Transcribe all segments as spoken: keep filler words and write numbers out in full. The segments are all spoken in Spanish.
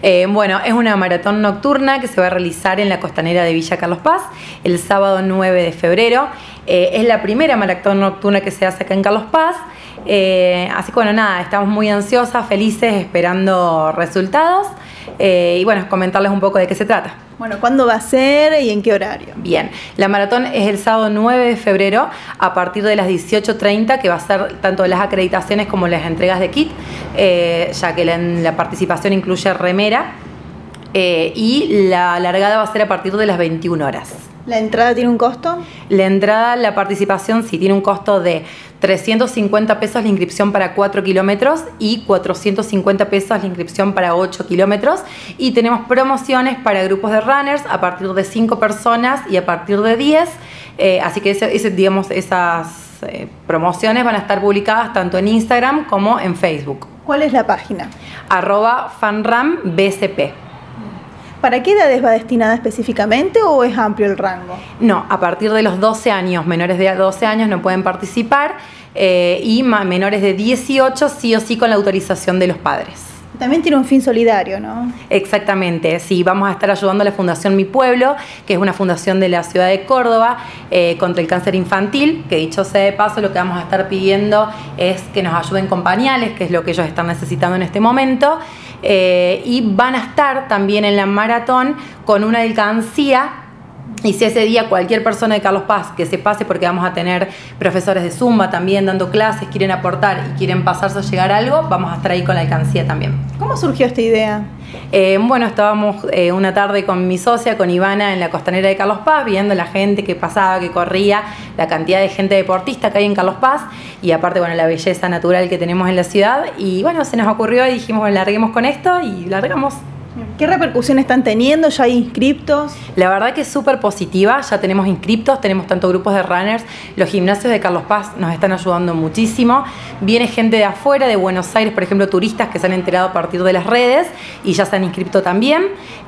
Eh, bueno, es una maratón nocturna que se va a realizar en la costanera de Villa Carlos Paz el sábado nueve de febrero. Eh, es la primera maratón nocturna que se hace acá en Carlos Paz. Eh, así que bueno, nada, estamos muy ansiosas, felices, esperando resultados. Eh, y bueno, comentarles un poco de qué se trata. Bueno, ¿cuándo va a ser y en qué horario? Bien, la maratón es el sábado nueve de febrero a partir de las dieciocho treinta, que va a ser tanto las acreditaciones como las entregas de kit, eh, ya que la, la participación incluye remera, eh, y la largada va a ser a partir de las veintiuna horas. ¿La entrada tiene un costo? La entrada, la participación sí tiene un costo de trescientos cincuenta pesos la inscripción para cuatro kilómetros y cuatrocientos cincuenta pesos la inscripción para ocho kilómetros. Y tenemos promociones para grupos de runners a partir de cinco personas y a partir de diez. Eh, así que ese, ese, digamos, esas eh, promociones van a estar publicadas tanto en Instagram como en Facebook. ¿Cuál es la página? Arroba fanrambsp. ¿Para qué edades va destinada específicamente o es amplio el rango? No, a partir de los doce años, menores de doce años no pueden participar, eh, y menores de dieciocho sí o sí con la autorización de los padres. También tiene un fin solidario, ¿no? Exactamente, sí, vamos a estar ayudando a la Fundación Mi Pueblo, que es una fundación de la ciudad de Córdoba, eh, contra el cáncer infantil, que dicho sea de paso, lo que vamos a estar pidiendo es que nos ayuden con pañales, que es lo que ellos están necesitando en este momento, eh, y van a estar también en la maratón con una alcancía. Y si ese día cualquier persona de Carlos Paz que se pase, porque vamos a tener profesores de Zumba también dando clases, quieren aportar y quieren pasarse a llegar algo, vamos a estar ahí con la alcancía también. ¿Cómo surgió esta idea? Eh, bueno, estábamos eh, una tarde con mi socia, con Ivana, en la costanera de Carlos Paz, viendo la gente que pasaba, que corría, la cantidad de gente deportista que hay en Carlos Paz y aparte, bueno, la belleza natural que tenemos en la ciudad. Y bueno, se nos ocurrió y dijimos, bueno, larguemos con esto y largamos. ¿Qué repercusión están teniendo? ¿Ya hay inscriptos? La verdad que es súper positiva, ya tenemos inscriptos, tenemos tanto grupos de runners, los gimnasios de Carlos Paz nos están ayudando muchísimo, viene gente de afuera, de Buenos Aires, por ejemplo, turistas que se han enterado a partir de las redes y ya se han inscrito también,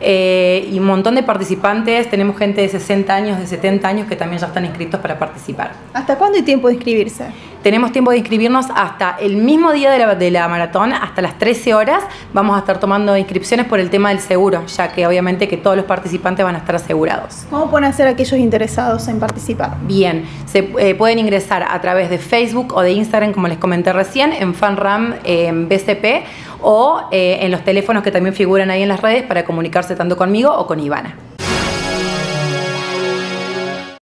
eh, y un montón de participantes, tenemos gente de sesenta años, de setenta años que también ya están inscritos para participar. ¿Hasta cuándo hay tiempo de inscribirse? Tenemos tiempo de inscribirnos hasta el mismo día de la, de la maratón, hasta las trece horas. Vamos a estar tomando inscripciones por el tema del seguro, ya que obviamente que todos los participantes van a estar asegurados. ¿Cómo pueden hacer aquellos interesados en participar? Bien, se eh, pueden ingresar a través de Facebook o de Instagram, como les comenté recién, en fanram eh, B C P, o eh, en los teléfonos que también figuran ahí en las redes para comunicarse tanto conmigo o con Ivana.